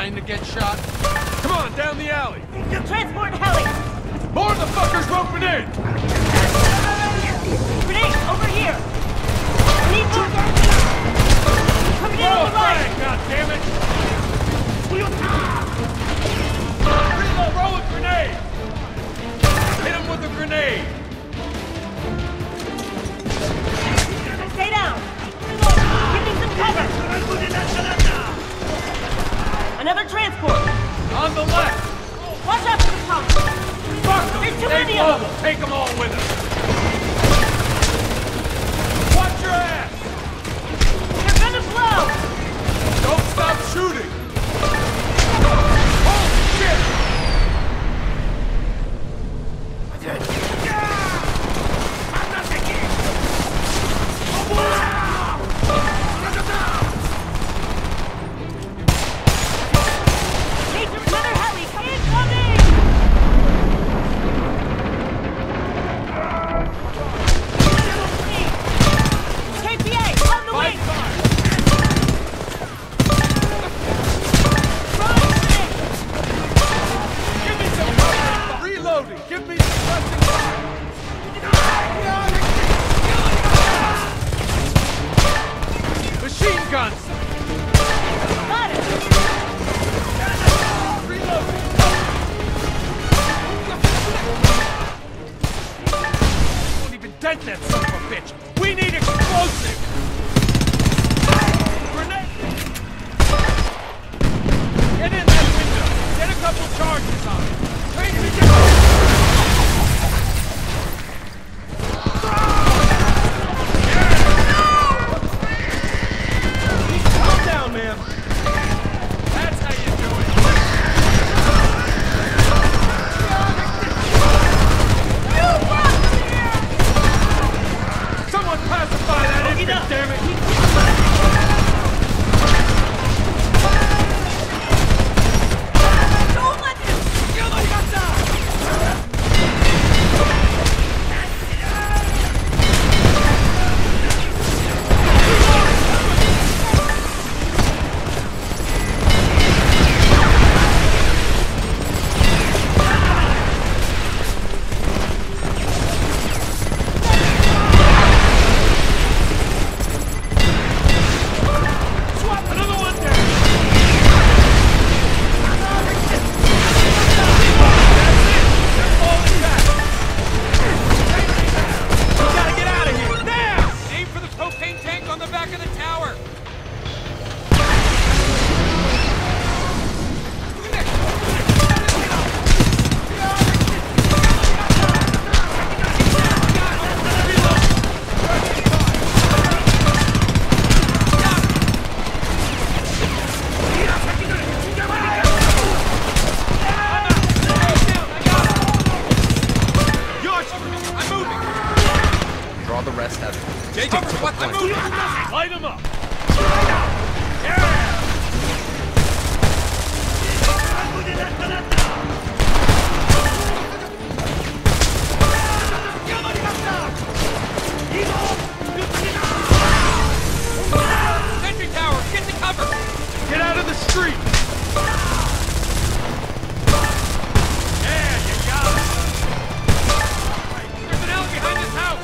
dying to get shot? Come on, down the alley! Transport heli! More of the fuckers roping in! Grenade, over here! Need more coming in on the right! God damn it! Reload, roll a grenade! Hit him with a grenade! Stay down! Give me some cover! Another transport! On the left! Watch out for the pump! Fuck them! There's too Stay many of global! them! Take them all with us! Watch your ass! They're gonna blow! Don't stop shooting! Holy shit! Major, another heli! Incoming! KPA, on the wing! Give me some cover! Reloading! Give me some pressing fire! Machine guns! Got it! Reloading! Won't even dent that son of a bitch! We need explosive! Grenade! Get in that window! Get a couple charges on it! Train me down! Calm down, man! That's how you do it! Someone pacify that infant, damn it! Don't let them! Swap another one down! That's it! They're falling back! We gotta get out of here! Now! Aim for the propane tank on the back of the tower! I'm moving! Draw the rest out. Take Stick cover! to the What? I'm point. moving! Light him up! Yeah! Sentry tower, get to cover! Get out of the street! Yeah, you got it! There's an alley behind this house!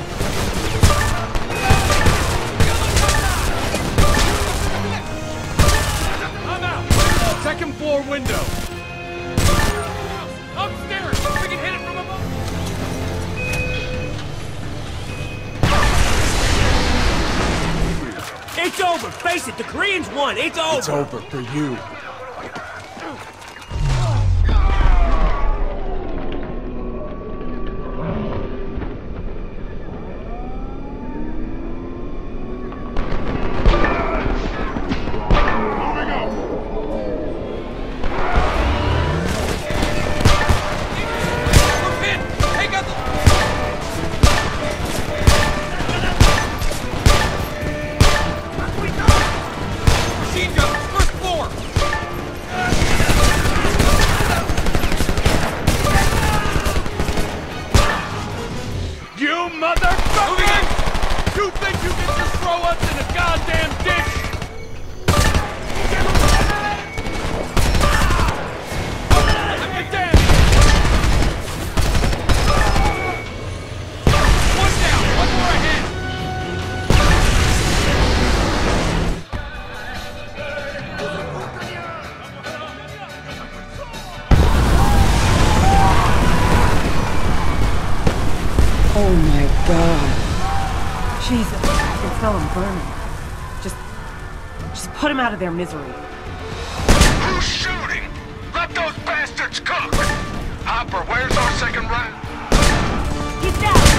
I'm out! Second floor window! Upstairs! We can hit it from above! It's over! Face it, the Koreans won! It's over! It's over for you. We're pinned! Take out the... Machine gun, first floor! You motherfucker! Moving in! You think you can just throw us in a goddamn ditch? Oh my god. Jesus, I can smell him burning. Just put him out of their misery. Who's shooting? Let those bastards cook! Hopper, where's our second round? He's down!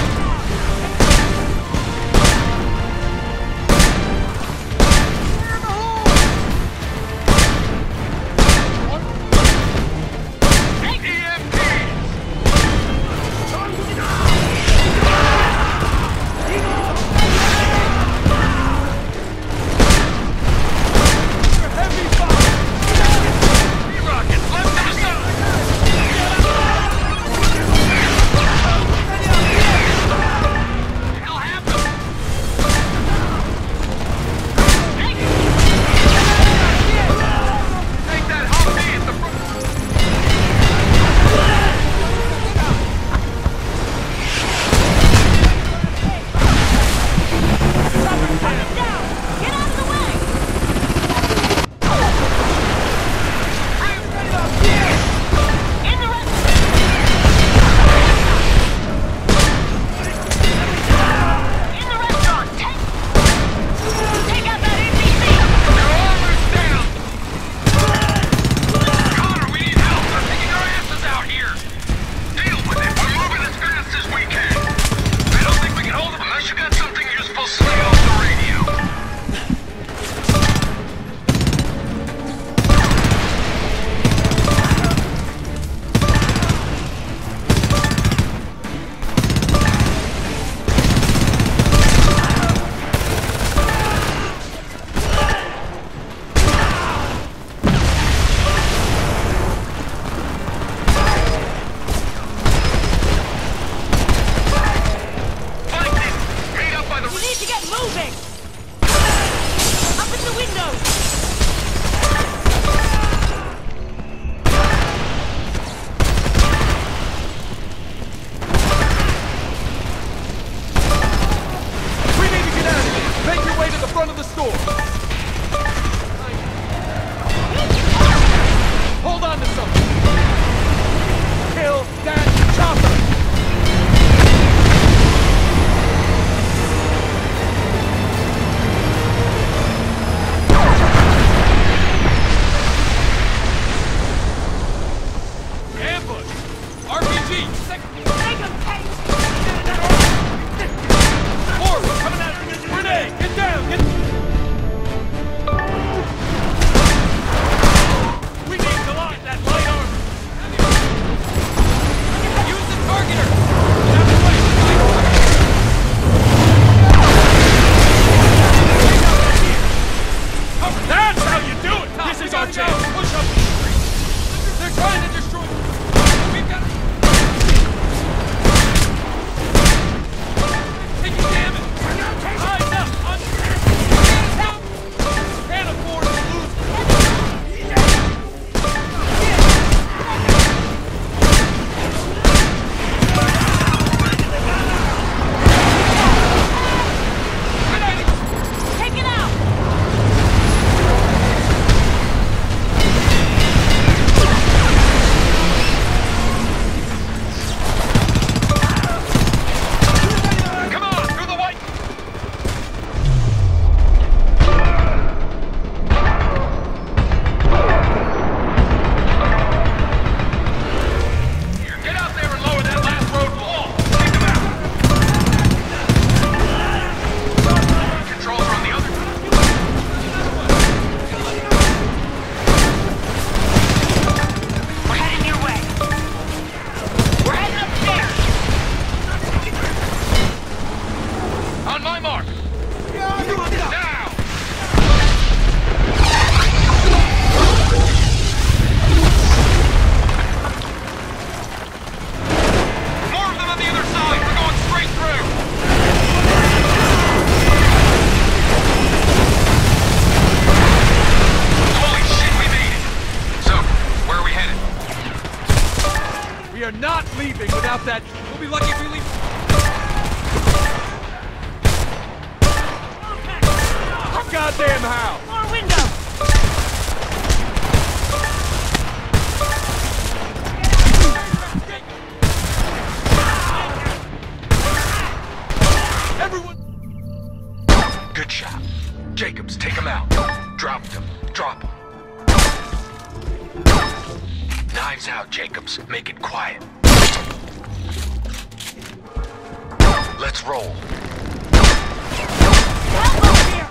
We are not leaving without that. We'll be lucky if we leave. Goddamn how! More window! Good shot. Jacobs, take him out. Drop him. Drop him. Knives out, Jacobs. Make it quiet. Let's roll. Help up here!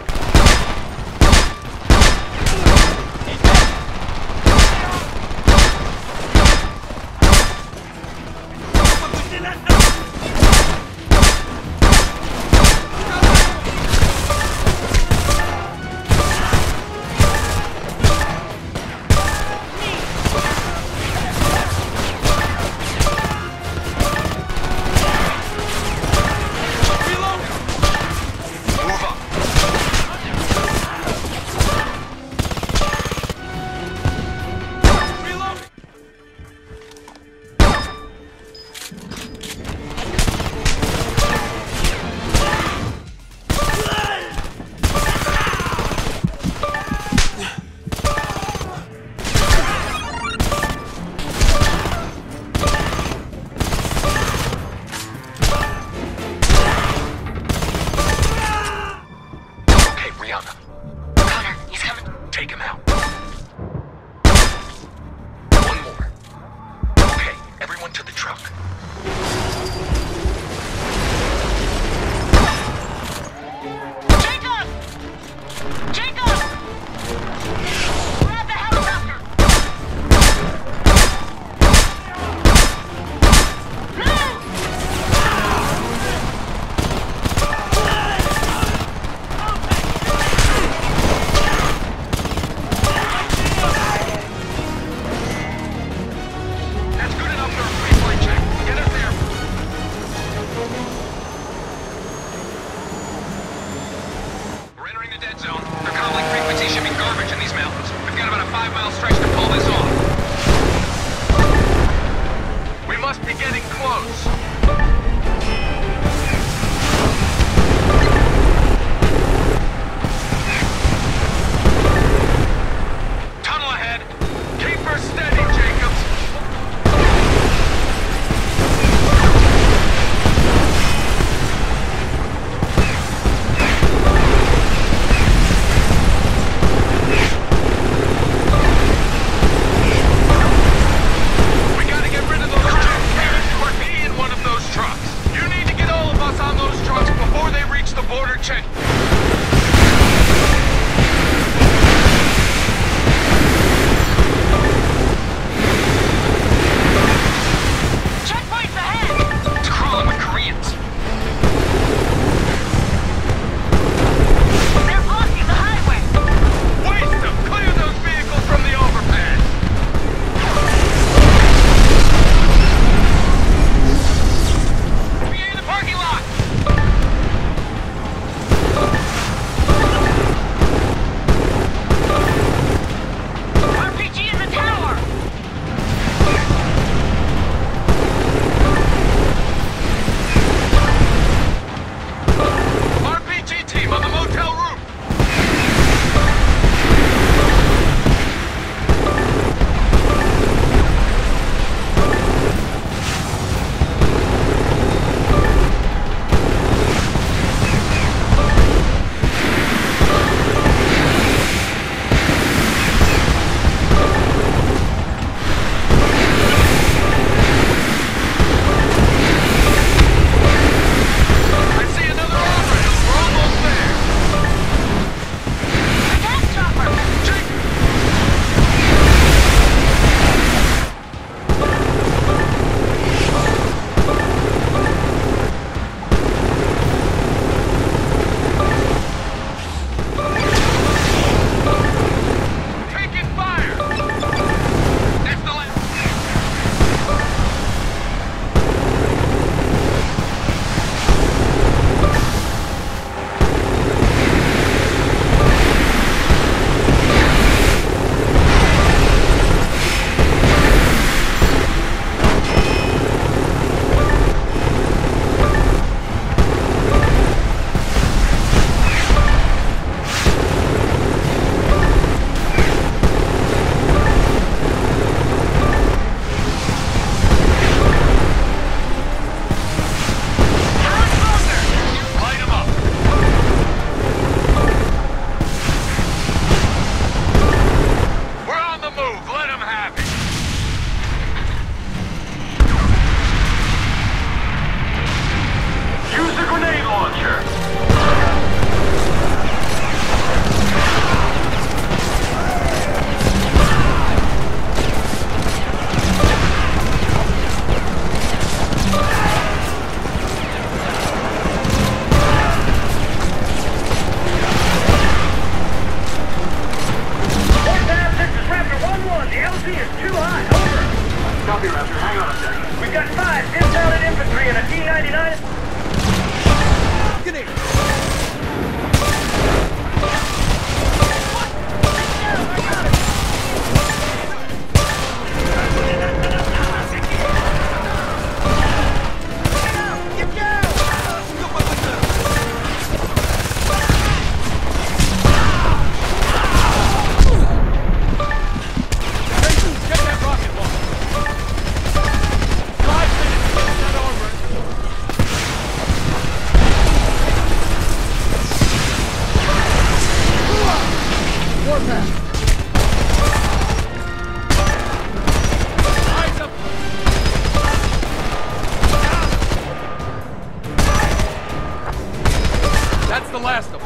last of them.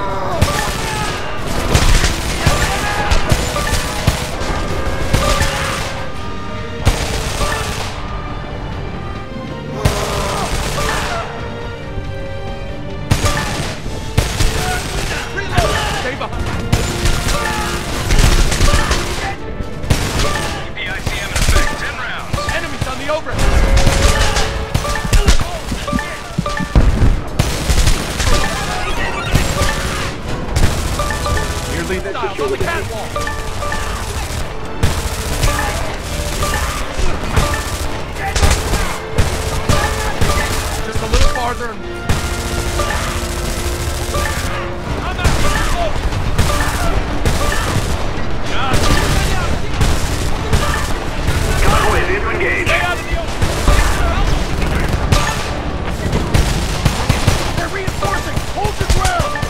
Stay behind. EPICM in effect. 10 rounds. Enemies on the overhead. Hostiles on the catwalk. Just a little farther. I'm out. Convoy is to engage. Stay out of the open. They're reinforcing. Hold your ground.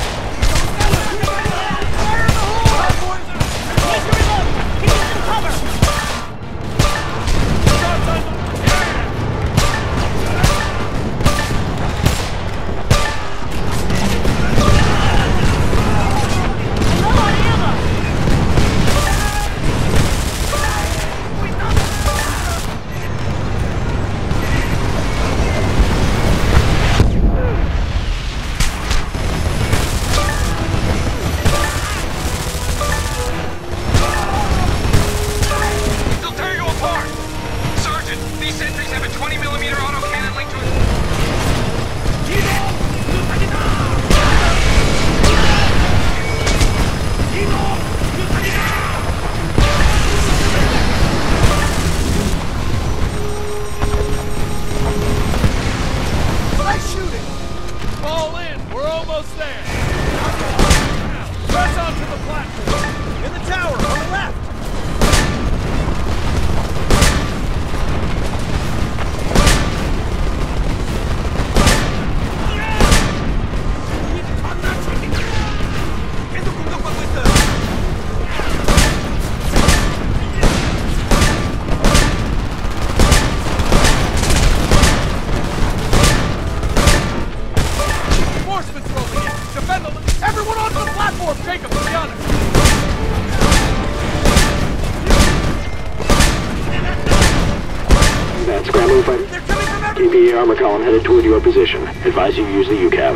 PPE armor column headed toward your position. Advise you use the UCAV.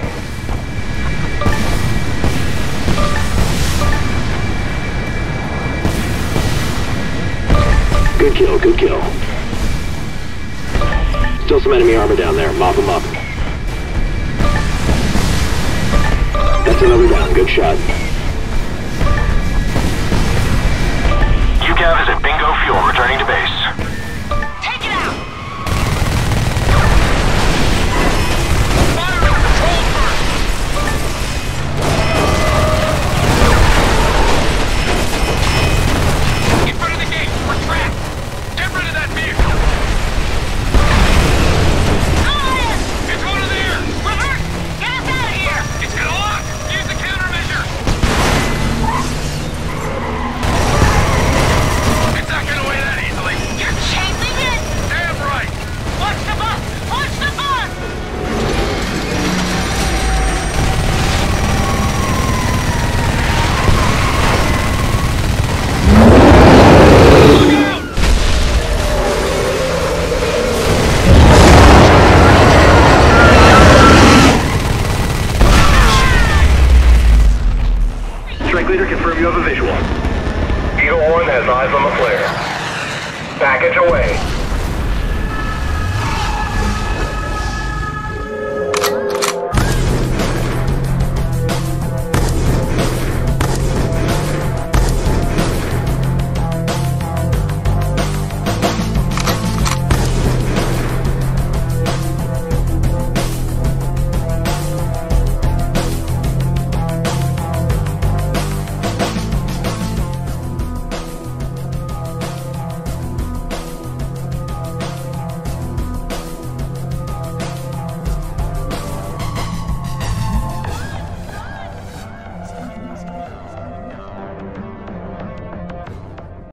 Good kill, good kill. Still some enemy armor down there. Mop them up. That's another down. Good shot. UCAV is at bingo fuel, returning to base.